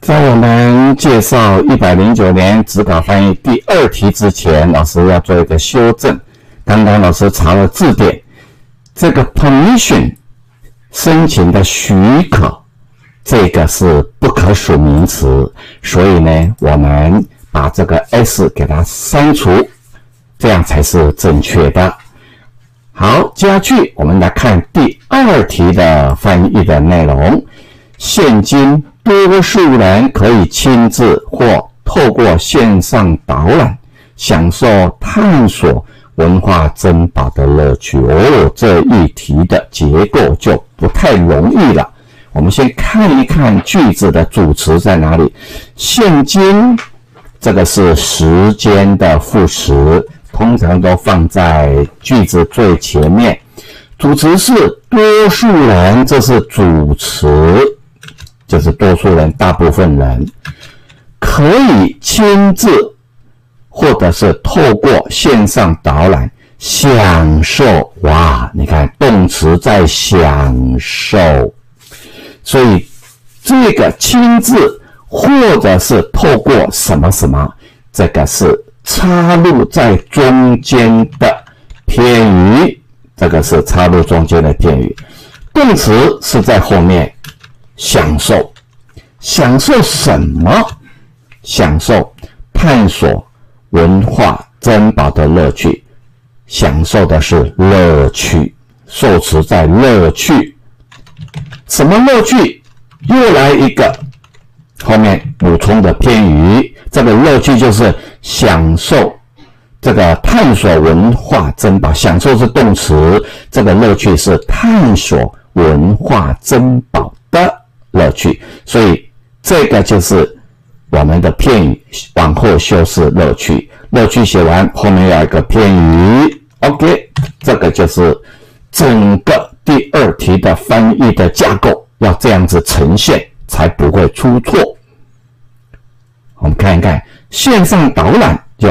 在我们介绍109年指考翻译第2题之前，老师要做一个修正。刚刚老师查了字典，这个 permission 申请的许可，这个是不可数名词，所以呢，我们把这个 s 给它删除，这样才是正确的。好，接下去我们来看第2题的翻译的内容。现今多数人可以亲自或透过线上导览享受探索文化珍宝的乐趣。这一题的结构就不太容易了。我们先看一看句子的主词在哪里。现今这个是时间的副词，通常都放在句子最前面。主词是多数人，这是主词，就是多数人，大部分人可以亲自或者是透过线上导览享受。哇，你看动词在享受，所以这个亲自或者是透过什么什么，这个是插入在中间的片语，这个是插入中间的片语。动词是在后面，享受。享受什么？享受探索文化珍宝的乐趣。享受的是乐趣，受词在乐趣。什么乐趣？又来一个后面补充的片语，这个乐趣就是享受这个探索文化珍宝。享受是动词，这个乐趣是探索文化珍宝的乐趣，所以这个就是我们的片语往后修饰乐趣。乐趣写完，后面有一个片语 OK， 这个就是整个第2题的翻译的架构，要这样子呈现才不会出错。我们看一看线上导览就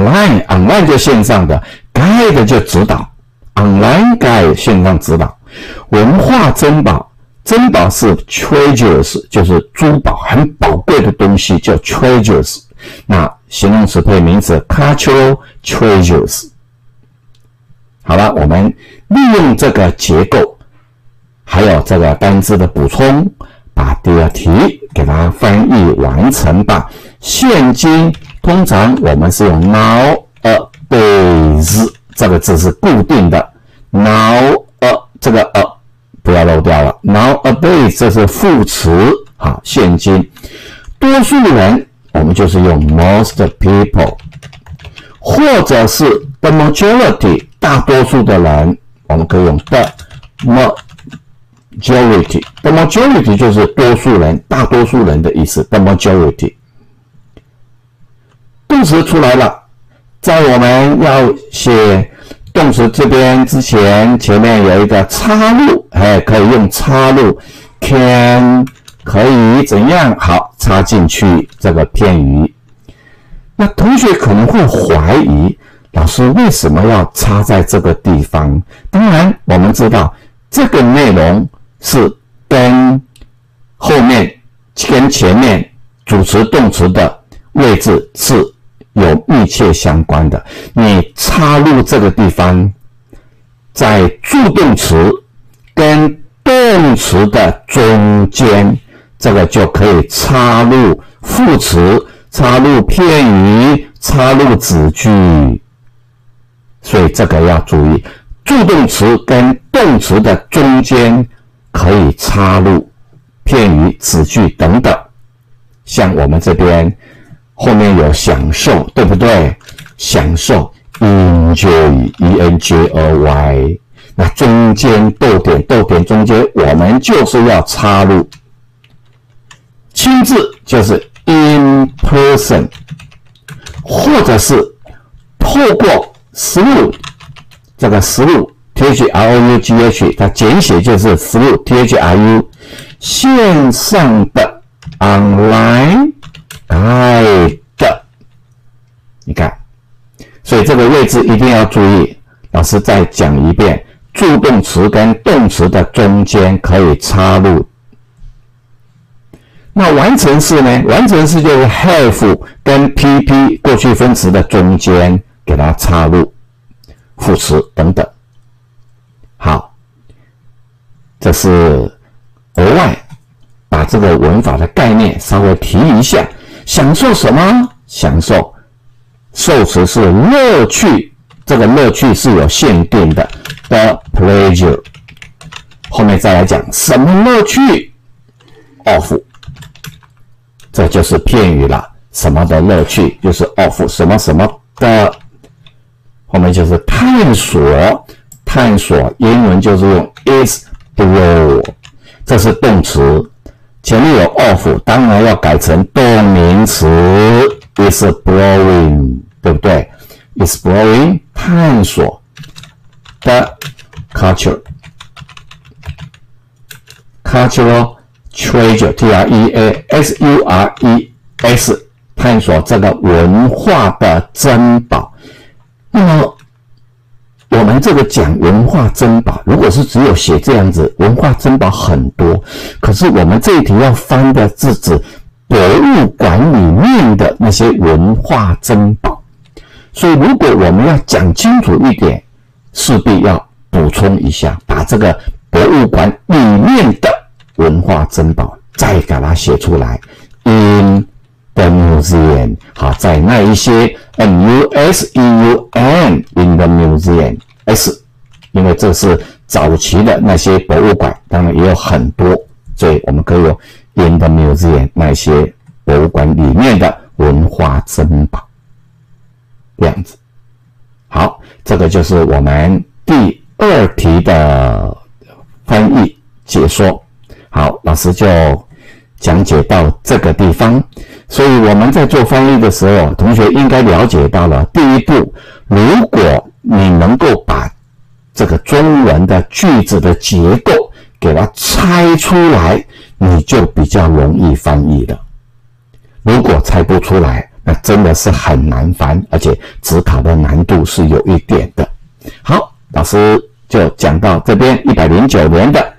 online 就线上的， guide 就指导， online guide 线上指导。文化珍宝，珍宝是 treasures， 就是珠宝，很宝贵的东西叫 treasures。那形容词配名词 cultural treasures。好了，我们利用这个结构，还有这个单字的补充，把第2题给它翻译完成吧。现今通常我们是用 nowadays 这个字是固定的 ，now 这个不要漏掉了 ，nowadays 这是副词。好，现今多数人我们就是用 most people， 或者是 the majority 大多数的人，我们可以用 the majority。the majority 就是多数人，大多数人的意思 ，the majority。动词出来了，在我们要写动词这边之前，前面有一个插入，可以用插入 can 可以怎样？好，插进去这个片语。那同学可能会怀疑，老师为什么要插在这个地方？当然，我们知道这个内容是跟后面跟前面主词动词的位置是有密切相关的。你插入这个地方，在助动词跟动词的中间，这个就可以插入副词、插入片语、插入子句。所以这个要注意，助动词跟动词的中间可以插入片语、子句等等。像我们这边后面有享受，对不对？享受 enjoy enjoy， 那中间逗点中间我们就是要插入亲自，就是 in person， 或者是透过 through， 这个 through through 它简写就是 through through 线上的 online guide， 你看，所以这个位置一定要注意。老师再讲一遍，助动词跟动词的中间可以插入那完成式呢？完成式就是 have 跟 PP 过去分词的中间给它插入副词等等。好，这是额外把这个文法的概念稍微提一下。享受什么？享受受词是乐趣，这个乐趣是有限定的 ，the pleasure。后面再来讲什么乐趣 of， 这就是片语了。什么的乐趣就是 of 什么什么的，后面就是探索。探索英文就是用 explore， 这是动词，前面有 of， 当然要改成动名词 exploring， 对不对 ？exploring 探索的 cultural treasure treasures 探索这个文化的珍宝。那么我们这个讲文化珍宝，如果是只有写这样子，文化珍宝很多，可是我们这一题要翻的是指博物馆里面的那些文化珍宝，所以如果我们要讲清楚一点，势必要补充一下，把这个博物馆里面的文化珍宝再给它写出来 in the museum， 好，在那一些 museum in the museum s， 因为这是早期的那些博物馆，当然也有很多，所以我们可以有 in the museum 那些博物馆里面的文化珍宝，这样子。好，这个就是我们第二题的翻译解说。好，老师就讲解到这个地方。所以我们在做翻译的时候，同学应该了解到了，第一步，如果你能够把这个中文的句子的结构给它拆出来，你就比较容易翻译了。如果拆不出来，那真的是很难翻，而且指考的难度是有一点的。好，老师就讲到这边，109年的